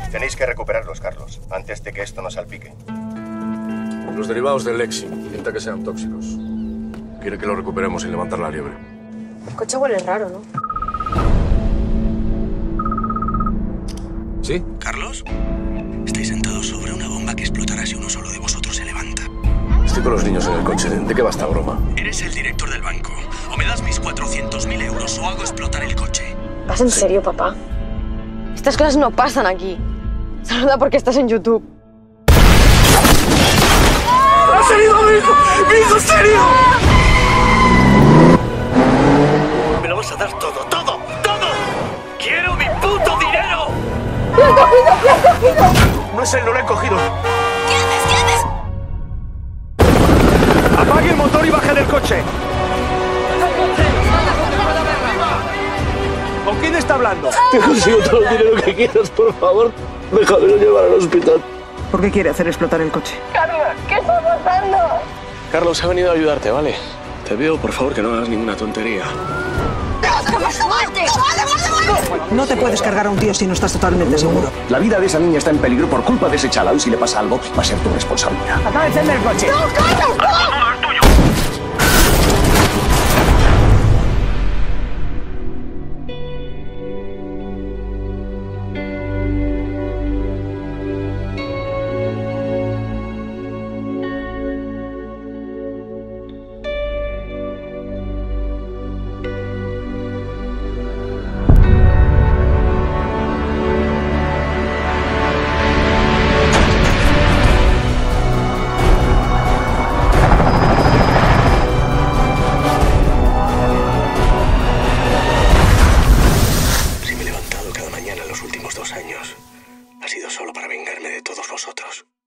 Tenéis que recuperarlos, Carlos, antes de que esto nos salpique. Los derivados del Lexi, pinta que sean tóxicos. Quiere que los recuperemos sin levantar la liebre. El coche huele raro, ¿no? ¿Sí? ¿Carlos? Estáis sentados sobre una bomba que explotará si uno solo de vosotros se levanta. Estoy con los niños en el coche. ¿De qué va esta broma? Eres el director del banco. O me das mis 400.000 euros o hago explotar el coche. ¿Vas en serio, papá? Estas cosas no pasan aquí. Saluda porque estás en YouTube. ¡Has herido a mi hijo! ¡Mi hijo es serio! Me lo vas a dar todo, todo, todo. ¡Quiero mi puto dinero! ¡Lo he cogido! ¡Lo he cogido! No es él, no lo he cogido. ¿Qué haces? ¿Qué haces? Apague el motor y baje del coche. ¿Con quién está hablando? Te consigo todo el dinero que quieras, por favor. Déjamelo llevar al hospital. ¿Por qué quiere hacer explotar el coche? Carlos, ¿qué está pasando? Carlos ha venido a ayudarte, ¿vale? Te veo, por favor, que no hagas ninguna tontería. No te puedes cargar a un tío si no estás totalmente seguro. La vida de esa niña está en peligro por culpa de ese chaval. Si le pasa algo, va a ser tu responsabilidad. Acaba de encender el coche. ¡No, Carlos, no! Si me he levantado cada mañana en los últimos 2 años, ha sido solo para vengarme de todos vosotros.